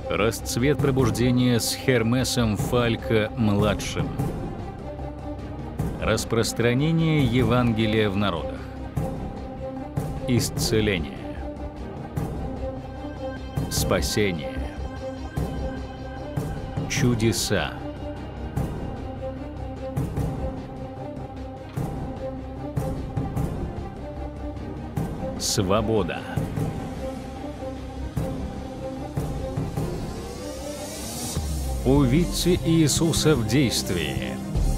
Расцвет пробуждения с Хермесом Фалько-младшим. Распространение Евангелия в народах. Исцеление. Спасение. Чудеса. Свобода. Увидьте Иисуса в действии.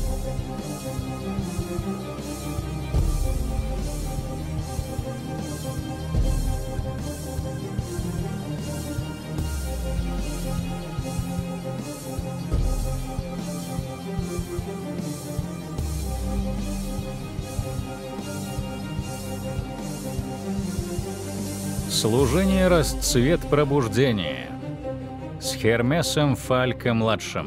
Служение «Расцвет пробуждения» с Хермесом Фалько-младшим.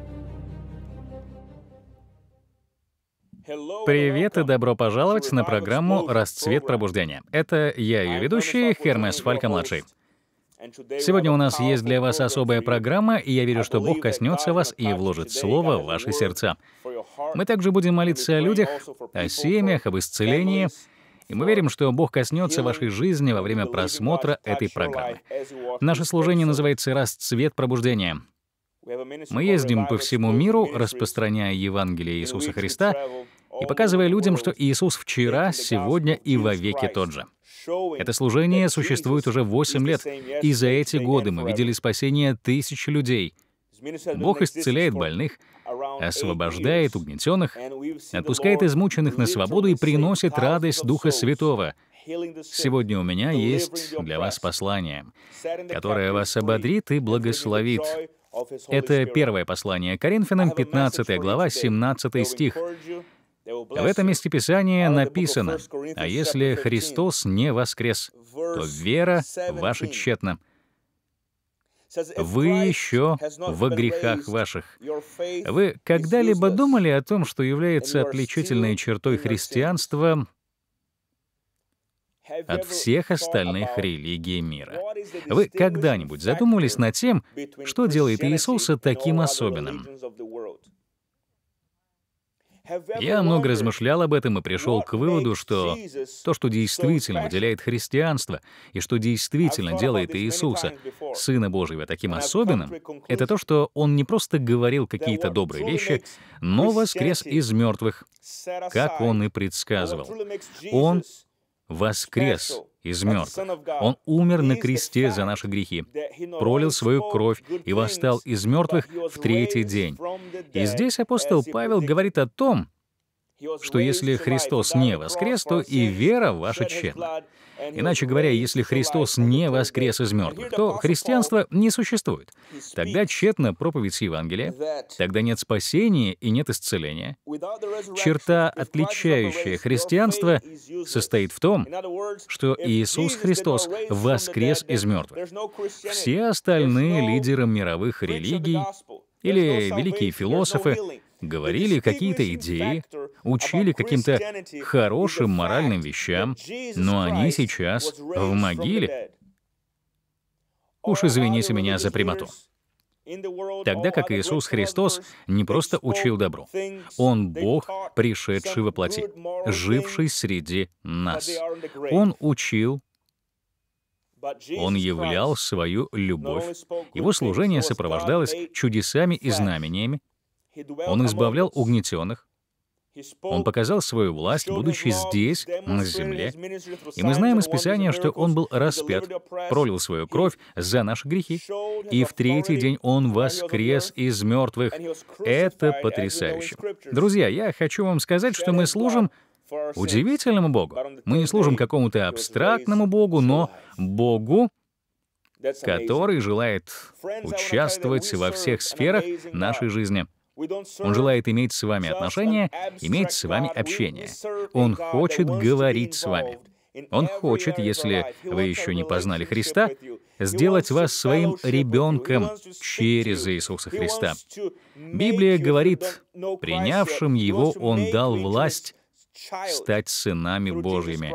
Привет и добро пожаловать на программу «Расцвет пробуждения». Это я, ее ведущий, Хермес Фалько-младший. Сегодня у нас есть для вас особая программа, и я верю, что Бог коснется вас и вложит Слово в ваши сердца. Мы также будем молиться о людях, о семьях, об исцелении. И мы верим, что Бог коснется вашей жизни во время просмотра этой программы. Наше служение называется «Расцвет пробуждения». Мы ездим по всему миру, распространяя Евангелие Иисуса Христа и показывая людям, что Иисус вчера, сегодня и вовеки тот же. Это служение существует уже 8 лет, и за эти годы мы видели спасение тысяч людей. Бог исцеляет больных, освобождает угнетенных, отпускает измученных на свободу и приносит радость Духа Святого. Сегодня у меня есть для вас послание, которое вас ободрит и благословит. Это первое послание Коринфянам, 15 глава, 17 стих. В этом месте Писания написано: «А если Христос не воскрес, то вера ваша тщетна. Вы еще во грехах ваших». Вы когда-либо думали о том, что является отличительной чертой христианства от всех остальных религий мира? Вы когда-нибудь задумывались над тем, что делает Иисуса таким особенным? Я много размышлял об этом и пришел к выводу, что то, что действительно выделяет христианство и что действительно делает Иисуса, Сына Божьего, таким особенным, это то, что Он не просто говорил какие-то добрые вещи, но воскрес из мертвых, как Он и предсказывал. Он воскрес из мертвых. Он умер на кресте за наши грехи, пролил свою кровь и восстал из мертвых в третий день. И здесь апостол Павел говорит о том, что если Христос не воскрес, то и вера ваша тщетна. Иначе говоря, если Христос не воскрес из мертвых, то христианство не существует. Тогда тщетна проповедь Евангелия, тогда нет спасения и нет исцеления. Черта, отличающая христианство, состоит в том, что Иисус Христос воскрес из мертвых. Все остальные лидеры мировых религий или великие философы говорили какие-то идеи, учили каким-то хорошим моральным вещам, но они сейчас в могиле. Уж извините меня за прямоту. Тогда как Иисус Христос не просто учил добру. Он Бог, пришедший во плоти, живший среди нас. Он учил, Он являл свою любовь. Его служение сопровождалось чудесами и знамениями. Он избавлял угнетенных. Он показал свою власть, будучи здесь, на земле. И мы знаем из Писания, что Он был распят, пролил свою кровь за наши грехи, и в третий день Он воскрес из мертвых. Это потрясающе. Друзья, я хочу вам сказать, что мы служим удивительному Богу. Мы не служим какому-то абстрактному Богу, но Богу, который желает участвовать во всех сферах нашей жизни. Он желает иметь с вами отношения, иметь с вами общение. Он хочет говорить с вами. Он хочет, если вы еще не познали Христа, сделать вас своим ребенком через Иисуса Христа. Библия говорит, принявшим Его Он дал власть стать сынами Божьими.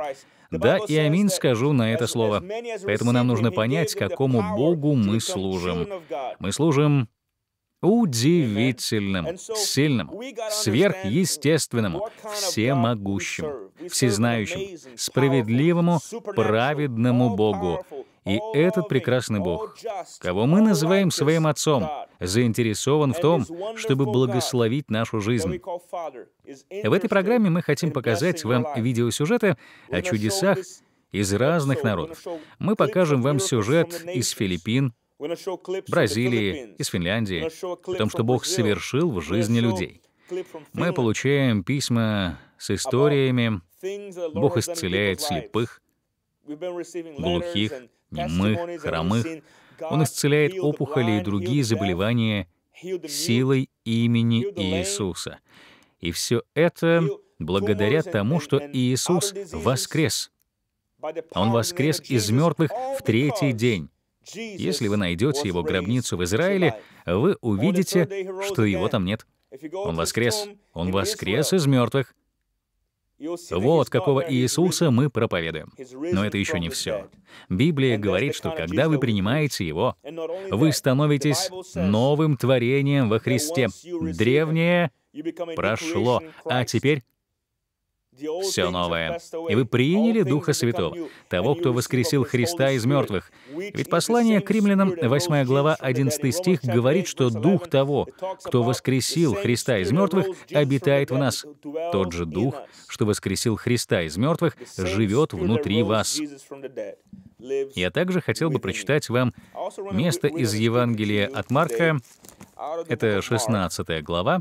Да и аминь скажу на это слово. Поэтому нам нужно понять, какому Богу мы служим. Мы служим удивительному, сильному, сверхъестественному, всемогущему, всезнающему, справедливому, праведному Богу. И этот прекрасный Бог, кого мы называем своим Отцом, заинтересован в том, чтобы благословить нашу жизнь. В этой программе мы хотим показать вам видеосюжеты о чудесах из разных народов. Мы покажем вам сюжет из Филиппин, Бразилии, из Финляндии, о том, что Бог совершил в жизни людей. Мы получаем письма с историями. Бог исцеляет слепых, глухих, немых, хромых. Он исцеляет опухоли и другие заболевания силой имени Иисуса. И все это благодаря тому, что Иисус воскрес. Он воскрес из мертвых в третий день. Если вы найдете его гробницу в Израиле, вы увидите, что его там нет. Он воскрес. Он воскрес из мертвых. Вот какого Иисуса мы проповедуем. Но это еще не все. Библия говорит, что когда вы принимаете Его, вы становитесь новым творением во Христе. Древнее прошло, а теперь все новое. И вы приняли Духа Святого, того, кто воскресил Христа из мертвых. Ведь послание к Римлянам, 8 глава, 11 стих, говорит, что Дух того, кто воскресил Христа из мертвых, обитает в нас. Тот же Дух, что воскресил Христа из мертвых, живет внутри вас. Я также хотел бы прочитать вам место из Евангелия от Марка. Это 16 глава,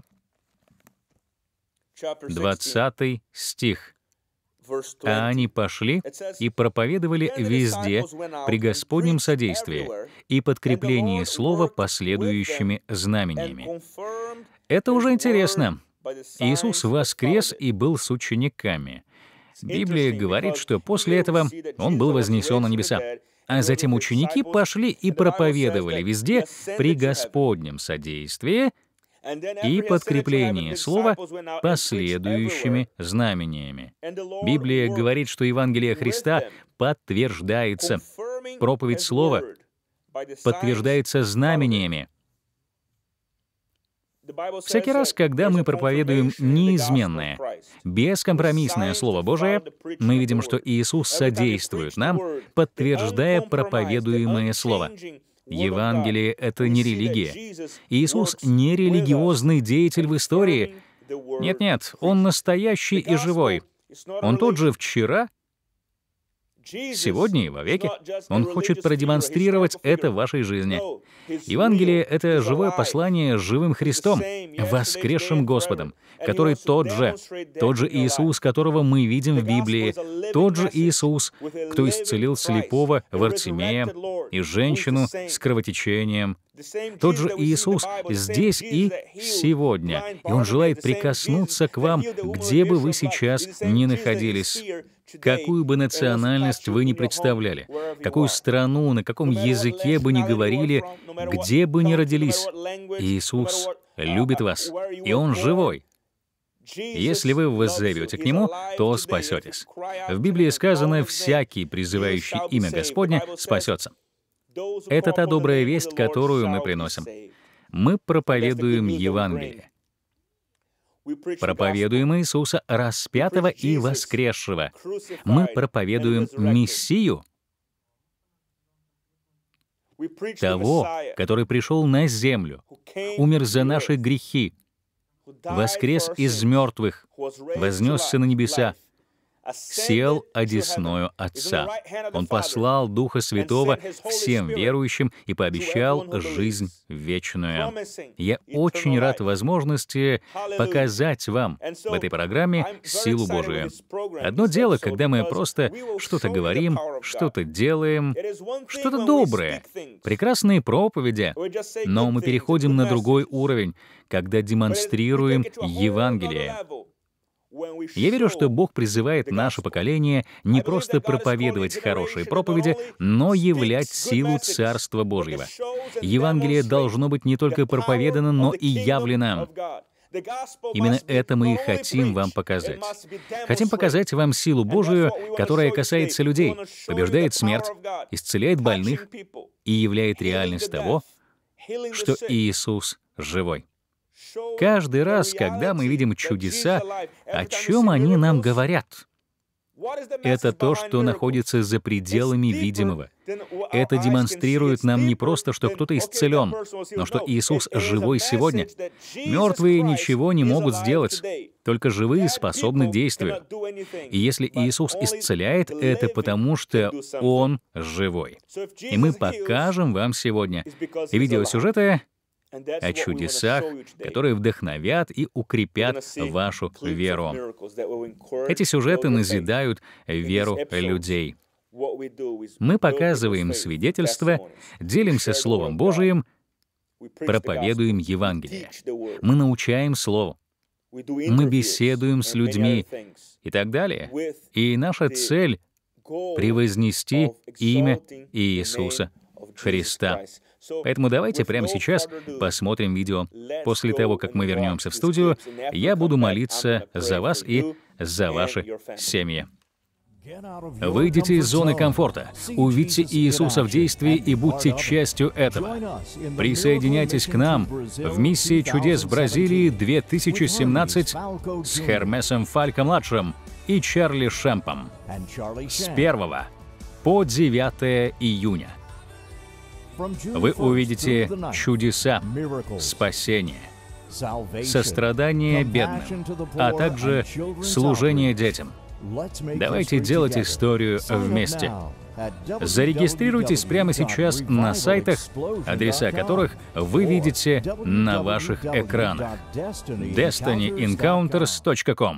20 стих. «А они пошли и проповедовали везде при Господнем содействии и подкреплении слова последующими знамениями». Это уже интересно. Иисус воскрес и был с учениками. Библия говорит, что после этого Он был вознесен на небеса. А затем ученики пошли и проповедовали везде при Господнем содействии и подкрепление слова последующими знамениями. Библия говорит, что Евангелие Христа подтверждается, проповедь слова подтверждается знамениями. Всякий раз, когда мы проповедуем неизменное, бескомпромиссное Слово Божие, мы видим, что Иисус содействует нам, подтверждая проповедуемое Слово. Евангелие — это не религия. Иисус — не религиозный деятель в истории. Нет-нет, Он настоящий и живой. Он тот же вчера, сегодня и вовеки. Он хочет продемонстрировать это в вашей жизни. Евангелие — это живое послание с живым Христом, воскресшим Господом, который тот же Иисус, которого мы видим в Библии, тот же Иисус, кто исцелил слепого Вартимея и женщину с кровотечением, тот же Иисус здесь и сегодня, и Он желает прикоснуться к вам, где бы вы сейчас ни находились. Какую бы национальность вы ни представляли, какую страну, на каком языке бы ни говорили, где бы ни родились, Иисус любит вас, и Он живой. Если вы воззовете к Нему, то спасетесь. В Библии сказано: «Всякий, призывающий имя Господне, спасется». Это та добрая весть, которую мы приносим. Мы проповедуем Евангелие. Проповедуем Иисуса распятого и воскресшего. Мы проповедуем Мессию, того, который пришел на землю, умер за наши грехи, воскрес из мертвых, вознесся на небеса, сел одесную Отца. Он послал Духа Святого всем верующим и пообещал жизнь вечную. Я очень рад возможности показать вам в этой программе силу Божию. Одно дело, когда мы просто что-то говорим, что-то делаем, что-то доброе, прекрасные проповеди, но мы переходим на другой уровень, когда демонстрируем Евангелие. Я верю, что Бог призывает наше поколение не просто проповедовать хорошие проповеди, но являть силу Царства Божьего. Евангелие должно быть не только проповедано, но и явлено. Именно это мы и хотим вам показать. Хотим показать вам силу Божию, которая касается людей, побеждает смерть, исцеляет больных и являет реальность того, что Иисус живой. Каждый раз, когда мы видим чудеса, о чем они нам говорят? Это то, что находится за пределами видимого. Это демонстрирует нам не просто, что кто-то исцелен, но что Иисус живой сегодня. Мертвые ничего не могут сделать, только живые способны к действию. И если Иисус исцеляет, это потому, что Он живой. И мы покажем вам сегодня видеосюжеты о чудесах, которые вдохновят и укрепят вашу веру. Эти сюжеты назидают веру людей. Мы показываем свидетельства, делимся Словом Божиим, проповедуем Евангелие. Мы научаем Слову. Мы беседуем с людьми и так далее. И наша цель — превознести имя Иисуса Христа. Поэтому давайте прямо сейчас посмотрим видео. После того, как мы вернемся в студию, я буду молиться за вас и за ваши семьи. Выйдите из зоны комфорта, увидьте Иисуса в действии и будьте частью этого. Присоединяйтесь к нам в миссии чудес в Бразилии 2017 с Хермесом Фалько-младшим и Чарли Шемпом с 1 по 9 июня. Вы увидите чудеса, спасения, сострадание бедным, а также служение детям. Давайте делать историю вместе. Зарегистрируйтесь прямо сейчас на сайтах, адреса которых вы видите на ваших экранах. DestinyEncounters.com.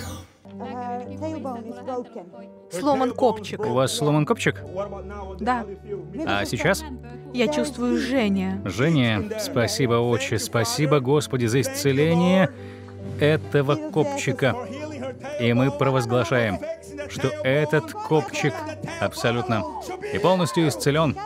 Сломан копчик. У вас сломан копчик? Да. А сейчас? Я чувствую жжение. Жжение. Спасибо, Отче. Спасибо, Господи, за исцеление этого копчика. И мы провозглашаем, что этот копчик абсолютно и полностью исцелен.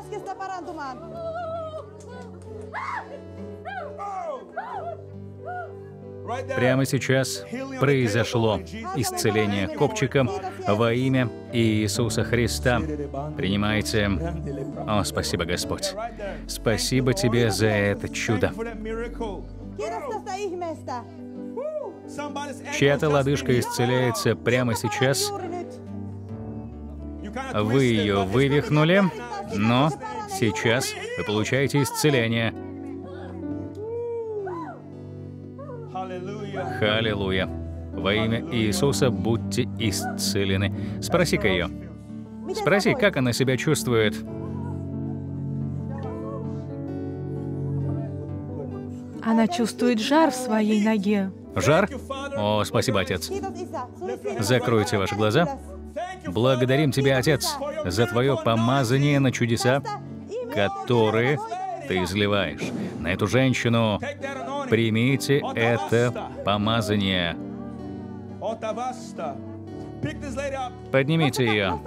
Прямо сейчас произошло исцеление копчика во имя Иисуса Христа. Принимайте. О, спасибо, Господь. Спасибо Тебе за это чудо. Чья-то лодыжка исцеляется прямо сейчас. Вы ее вывихнули, но сейчас вы получаете исцеление. Халилуя. Во имя Иисуса будьте исцелены. Спроси-ка ее. Спроси, как она себя чувствует. Она чувствует жар в своей ноге. Жар? О, спасибо, Отец. Закройте ваши глаза. Благодарим Тебя, Отец, за Твое помазание на чудеса, которые Ты изливаешь на эту женщину. Примите это помазание. Поднимите ее.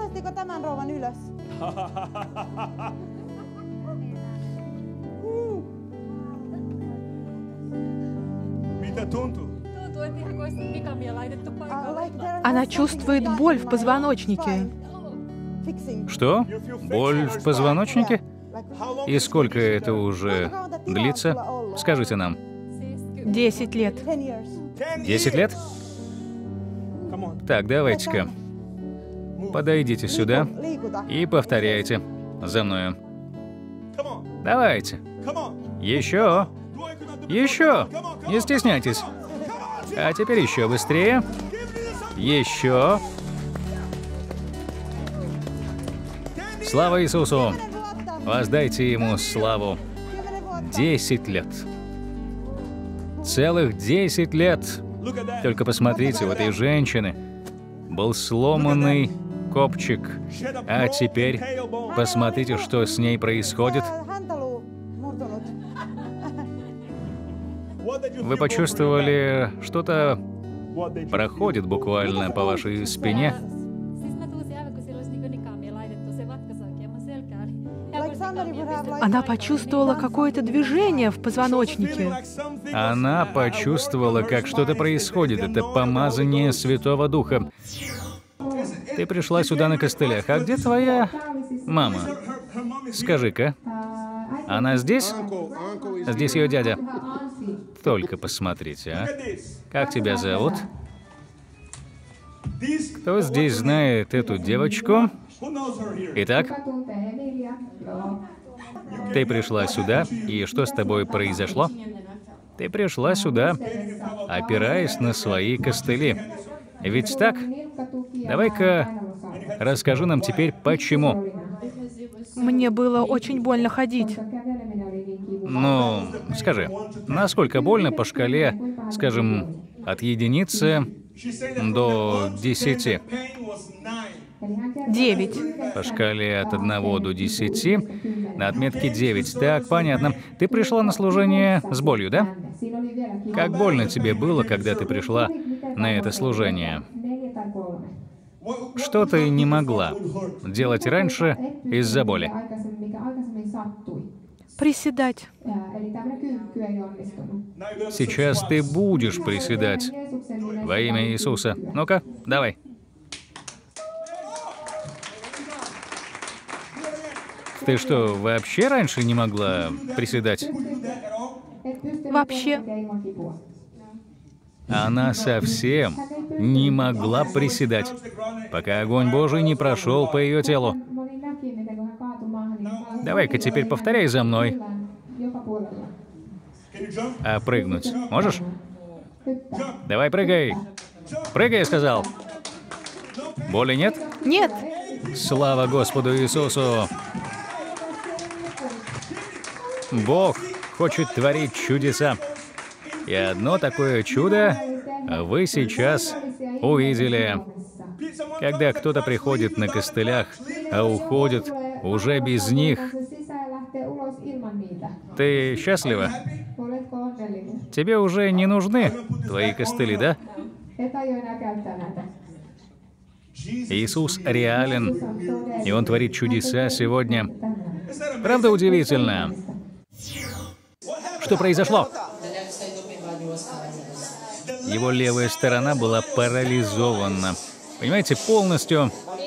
Она чувствует боль в позвоночнике. Что? Боль в позвоночнике? И сколько это уже длится? Скажите нам. 10 лет. 10 лет? Так, давайте-ка. Подойдите сюда и повторяйте за мною. Давайте. Еще. Еще. Не стесняйтесь. А теперь еще быстрее. Еще. Слава Иисусу. Воздайте Ему славу. 10 лет. Целых 10 лет. Только посмотрите, у этой женщины был сломанный копчик. А теперь посмотрите, что с ней происходит. Вы почувствовали, что-то проходит буквально по вашей спине? Она почувствовала какое-то движение в позвоночнике. Она почувствовала, как что-то происходит. Это помазание Святого Духа. Ты пришла сюда на костылях. А где твоя мама? Скажи-ка, она здесь? Здесь ее дядя. Только посмотрите, а. Как тебя зовут? Кто здесь знает эту девочку? Итак, ты пришла сюда, и что с тобой произошло? Ты пришла сюда, опираясь на свои костыли. Ведь так? Давай-ка расскажи нам теперь, почему. Мне было очень больно ходить. Ну, скажи, насколько больно по шкале, скажем, от единицы до 10? 9. По шкале от 1 до 10, на отметке 9. Так, понятно. Ты пришла на служение с болью, да? Как больно тебе было, когда ты пришла на это служение? Что ты не могла делать раньше из-за боли? Приседать. Сейчас ты будешь приседать во имя Иисуса. Ну-ка, давай. Ты что, вообще раньше не могла приседать? Вообще. Она совсем не могла приседать, пока огонь Божий не прошел по ее телу. Давай-ка теперь повторяй за мной. А прыгнуть можешь? Давай прыгай. Прыгай, я сказал. Боли нет? Нет. Слава Господу Иисусу! Бог хочет творить чудеса. И одно такое чудо вы сейчас увидели. Когда кто-то приходит на костылях, а уходит уже без них. Ты счастлива? Тебе уже не нужны твои костыли, да? Иисус реален, и Он творит чудеса сегодня. Правда удивительно? Что произошло? Его левая сторона была парализована. Понимаете, полностью.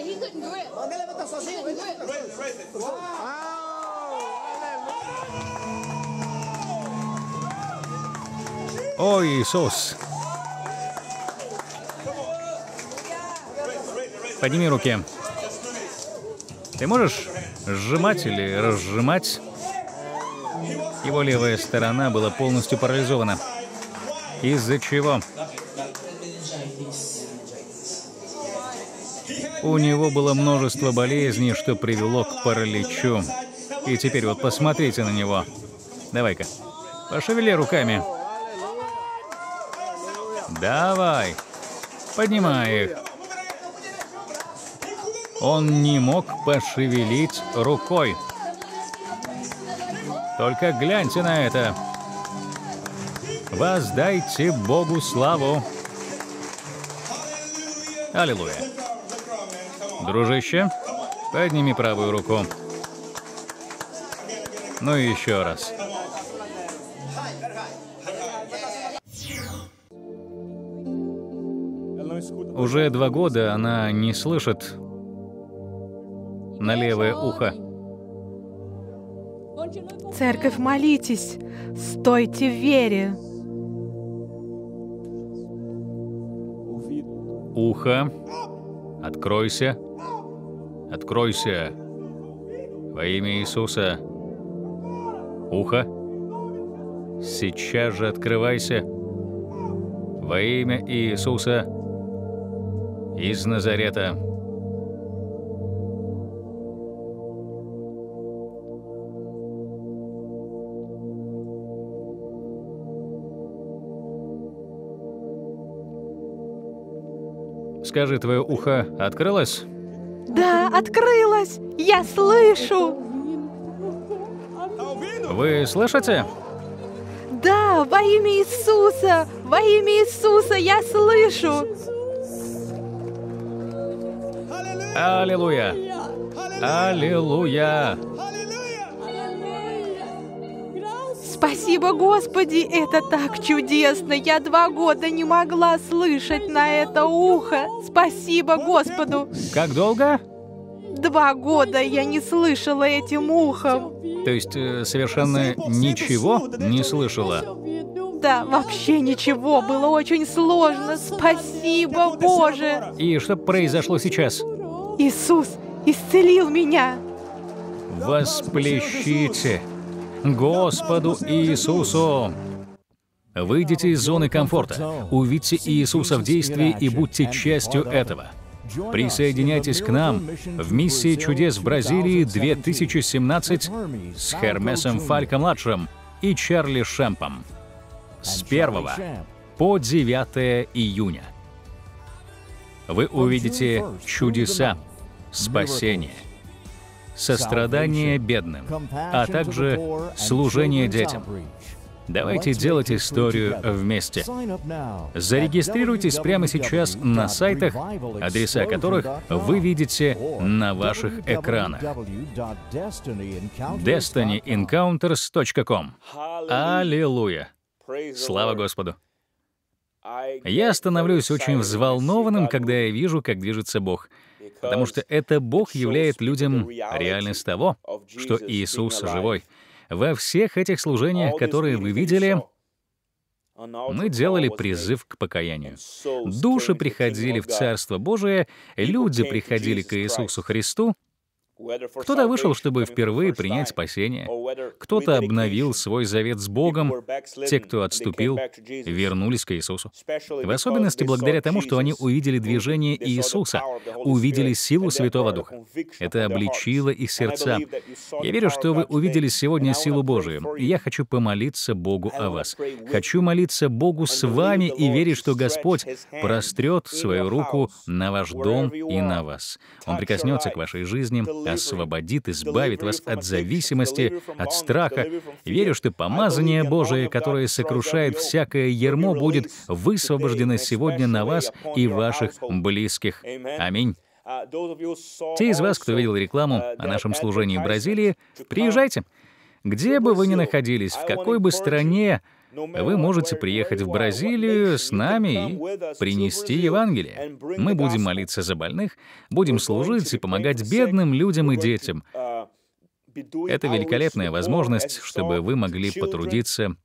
О, Иисус! Подними руки. Ты можешь сжимать или разжимать? Его левая сторона была полностью парализована. Из-за чего? У него было множество болезней, что привело к параличу. И теперь вот посмотрите на него. Давай-ка, пошевели руками. Давай, поднимай их. Он не мог пошевелить рукой. Только гляньте на это. Воздайте Богу славу. Аллилуйя. Дружище, подними правую руку. Ну и еще раз. Уже 2 года она не слышит на левое ухо. Церковь, молитесь. Стойте в вере. Ухо, откройся. Откройся. Во имя Иисуса. Ухо. Сейчас же открывайся. Во имя Иисуса из Назарета. Скажи, твое ухо открылось? Да, открылось. Я слышу. Вы слышите? Да, во имя Иисуса. Во имя Иисуса я слышу. Аллилуйя! Аллилуйя! Спасибо, Господи, это так чудесно. Я 2 года не могла слышать на это ухо. Спасибо Господу. Как долго? 2 года я не слышала этим ухом. То есть совершенно ничего не слышала? Да, вообще ничего. Было очень сложно. Спасибо, Боже. И что произошло сейчас? Иисус исцелил меня. Восплещите Господу Иисусу. Выйдите из зоны комфорта, увидьте Иисуса в действии и будьте частью этого. Присоединяйтесь к нам в миссии чудес в Бразилии 2017 с Хермесом Фалько-младшим и Чарли Шемпом с 1 по 9 июня. Вы увидите чудеса, спасение, сострадание бедным, а также служение детям. Давайте делать историю вместе. Зарегистрируйтесь прямо сейчас на сайтах, адреса которых вы видите на ваших экранах. DestinyEncounters.com. Аллилуйя! Слава Господу! Я становлюсь очень взволнованным, когда я вижу, как движется Бог, потому что это Бог являет людям реальность того, что Иисус живой. Во всех этих служениях, которые вы видели, мы делали призыв к покаянию. Души приходили в Царство Божие, люди приходили к Иисусу Христу. Кто-то вышел, чтобы впервые принять спасение. Кто-то обновил свой завет с Богом. Те, кто отступил, вернулись к Иисусу. В особенности благодаря тому, что они увидели движение Иисуса, увидели силу Святого Духа. Это обличило их сердца. Я верю, что вы увидели сегодня силу Божию, и я хочу помолиться Богу о вас. Хочу молиться Богу с вами и верить, что Господь прострет свою руку на ваш дом и на вас. Он прикоснется к вашей жизни, освободит, избавит вас от зависимости, от страха. Верю, что помазание Божие, которое сокрушает всякое ярмо, будет высвобождено сегодня на вас и ваших близких. Аминь. Те из вас, кто видел рекламу о нашем служении в Бразилии, приезжайте. Где бы вы ни находились, в какой бы стране, вы можете приехать в Бразилию с нами и принести Евангелие. Мы будем молиться за больных, будем служить и помогать бедным людям и детям. Это великолепная возможность, чтобы вы могли потрудиться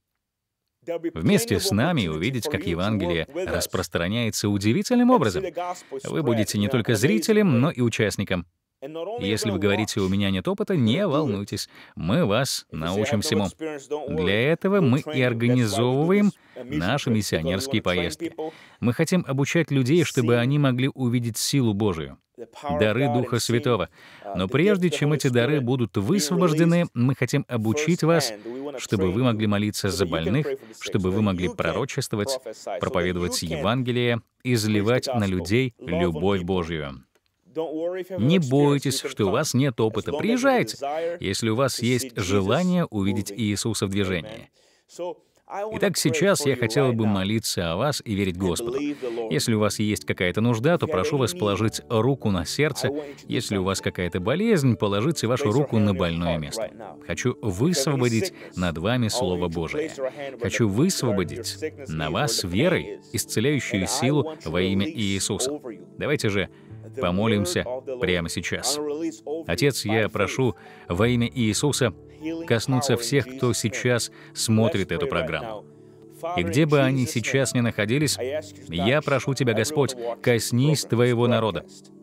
вместе с нами и увидеть, как Евангелие распространяется удивительным образом. Вы будете не только зрителем, но и участником. Если вы говорите, у меня нет опыта, не волнуйтесь, мы вас научим всему. Для этого мы и организовываем наши миссионерские поездки. Мы хотим обучать людей, чтобы они могли увидеть силу Божию, дары Духа Святого. Но прежде чем эти дары будут высвобождены, мы хотим обучить вас, чтобы вы могли молиться за больных, чтобы вы могли пророчествовать, проповедовать Евангелие, изливать на людей любовь Божью. Не бойтесь, что у вас нет опыта. Приезжайте, если у вас есть желание увидеть Иисуса в движении. Итак, сейчас я хотел бы молиться о вас и верить Господу. Если у вас есть какая-то нужда, то прошу вас положить руку на сердце. Если у вас какая-то болезнь, положите вашу руку на больное место. Хочу высвободить над вами Слово Божие. Хочу высвободить на вас верой исцеляющую силу во имя Иисуса. Давайте же помолимся прямо сейчас. Отец, я прошу во имя Иисуса коснуться всех, кто сейчас смотрит эту программу. И где бы они сейчас ни находились, я прошу Тебя, Господь, коснись Твоего народа.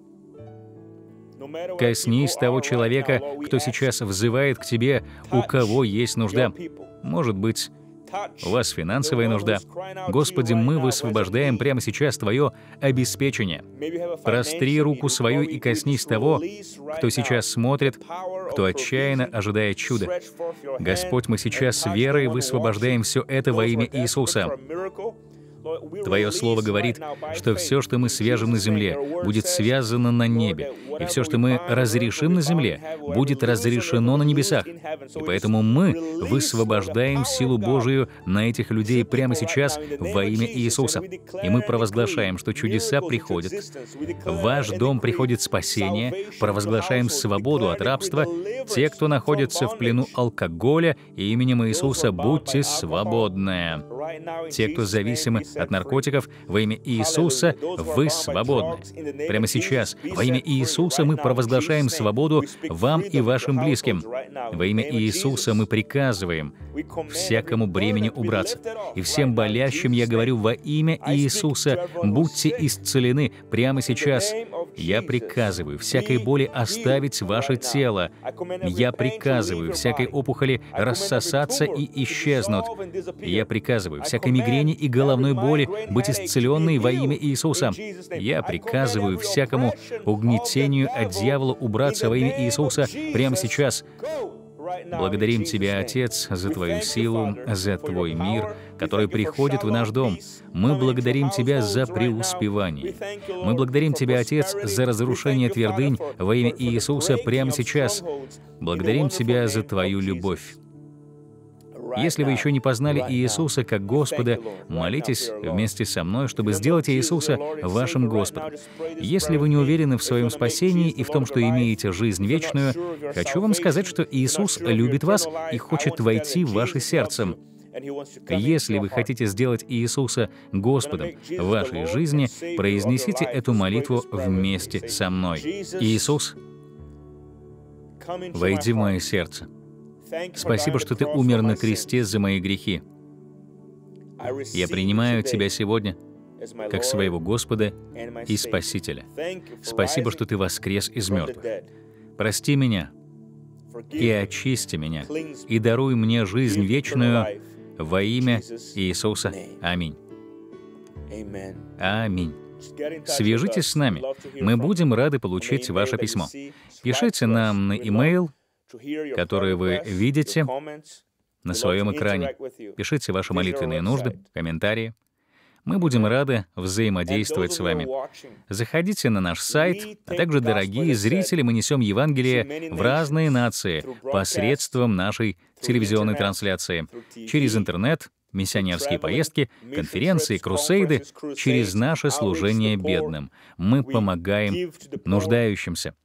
Коснись того человека, кто сейчас взывает к Тебе, у кого есть нужда. Может быть, у вас финансовая нужда. Господи, мы высвобождаем прямо сейчас Твое обеспечение. Простри руку свою и коснись того, кто сейчас смотрит, кто отчаянно ожидает чуда. Господь, мы сейчас с верой высвобождаем все это во имя Иисуса. Твое Слово говорит, что все, что мы свяжем на земле, будет связано на небе, и все, что мы разрешим на земле, будет разрешено на небесах. И поэтому мы высвобождаем силу Божию на этих людей прямо сейчас во имя Иисуса. И мы провозглашаем, что чудеса приходят. В ваш дом приходит спасение, провозглашаем свободу от рабства. Те, кто находится в плену алкоголя, именем Иисуса будьте свободны. Те, кто зависимы от наркотиков, во имя Иисуса вы свободны. Прямо сейчас, во имя Иисуса мы провозглашаем свободу вам и вашим близким. Во имя Иисуса мы приказываем всякому бремени убраться. И всем болящим я говорю во имя Иисуса, будьте исцелены прямо сейчас. Я приказываю всякой боли оставить ваше тело. Я приказываю всякой опухоли рассосаться и исчезнуть. Я приказываю всякой мигрени и головной боли быть исцеленной во имя Иисуса. Я приказываю всякому угнетению от дьявола убраться во имя Иисуса прямо сейчас. Благодарим Тебя, Отец, за Твою силу, за Твой мир, который приходит в наш дом. Мы благодарим Тебя за преуспевание. Мы благодарим Тебя, Отец, за разрушение твердынь во имя Иисуса прямо сейчас. Благодарим Тебя за Твою любовь. Если вы еще не познали Иисуса как Господа, молитесь вместе со мной, чтобы сделать Иисуса вашим Господом. Если вы не уверены в своем спасении и в том, что имеете жизнь вечную, хочу вам сказать, что Иисус любит вас и хочет войти в ваше сердце. Если вы хотите сделать Иисуса Господом в вашей жизни, произнесите эту молитву вместе со мной. Иисус, войди в мое сердце. Спасибо, что Ты умер на кресте за мои грехи. Я принимаю Тебя сегодня как своего Господа и Спасителя. Спасибо, что Ты воскрес из мертвых. Прости меня и очисти меня, и даруй мне жизнь вечную во имя Иисуса. Аминь. Аминь. Свяжитесь с нами. Мы будем рады получить ваше письмо. Пишите нам на e-mail, которые вы видите на своем экране. Пишите ваши молитвенные нужды, комментарии. Мы будем рады взаимодействовать с вами. Заходите на наш сайт, а также, дорогие зрители, мы несем Евангелие в разные нации посредством нашей телевизионной трансляции, через интернет, миссионерские поездки, конференции, крусейды, через наше служение бедным. Мы помогаем нуждающимся.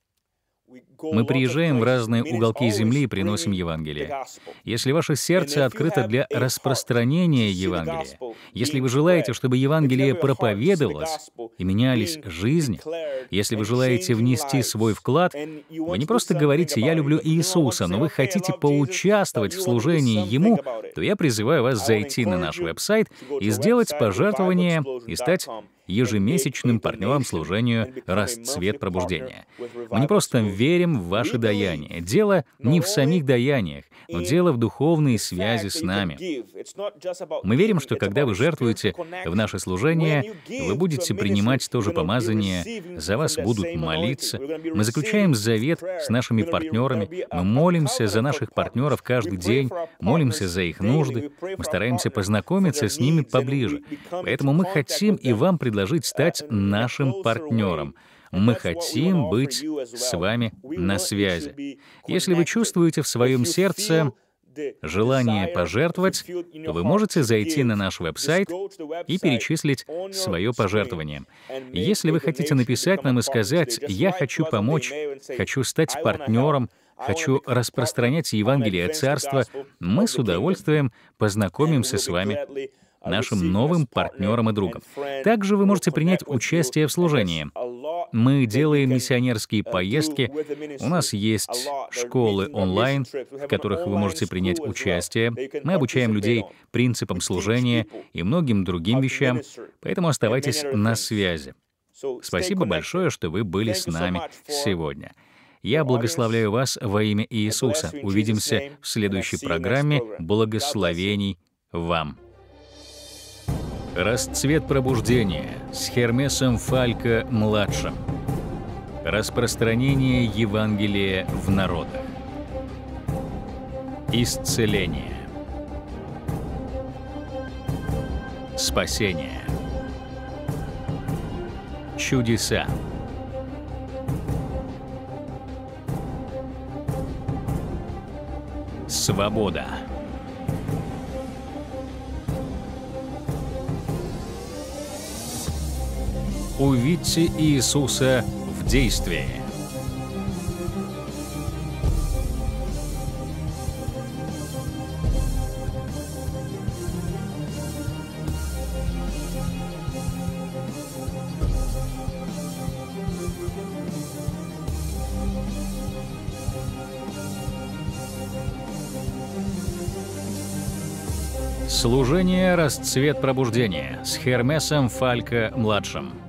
Мы приезжаем в разные уголки земли и приносим Евангелие. Если ваше сердце открыто для распространения Евангелия, если вы желаете, чтобы Евангелие проповедовалось и менялись жизни, если вы желаете внести свой вклад, вы не просто говорите «Я люблю Иисуса», но вы хотите поучаствовать в служении Ему, то я призываю вас зайти на наш веб-сайт и сделать пожертвование и стать ежемесячным партнером служению «Расцвет пробуждения». Мы не просто верим в ваши даяния. Дело не в самих даяниях, но дело в духовной связи с нами. Мы верим, что когда вы жертвуете в наше служение, вы будете принимать то же помазание, за вас будут молиться. Мы заключаем завет с нашими партнерами, мы молимся за наших партнеров каждый день, молимся за их нужды, мы стараемся познакомиться с ними поближе. Поэтому мы хотим и вам предложить стать нашим партнером. Мы хотим быть с вами на связи. Если вы чувствуете в своем сердце желание пожертвовать, то вы можете зайти на наш веб-сайт и перечислить свое пожертвование. Если вы хотите написать нам и сказать «Я хочу помочь, хочу стать партнером», хочу распространять Евангелие Царства, мы с удовольствием познакомимся с вами, нашим новым партнером и другом. Также вы можете принять участие в служении. Мы делаем миссионерские поездки, у нас есть школы онлайн, в которых вы можете принять участие. Мы обучаем людей принципам служения и многим другим вещам, поэтому оставайтесь на связи. Спасибо большое, что вы были с нами сегодня. Я благословляю вас во имя Иисуса. Увидимся в следующей программе. Благословений вам. Расцвет пробуждения с Хермесом Фалько-младшим. Распространение Евангелия в народах. Исцеление. Спасение. Чудеса. Свобода. Увидьте Иисуса в действии. Служение «Расцвет пробуждения» с Хермесом Фалько-младшим.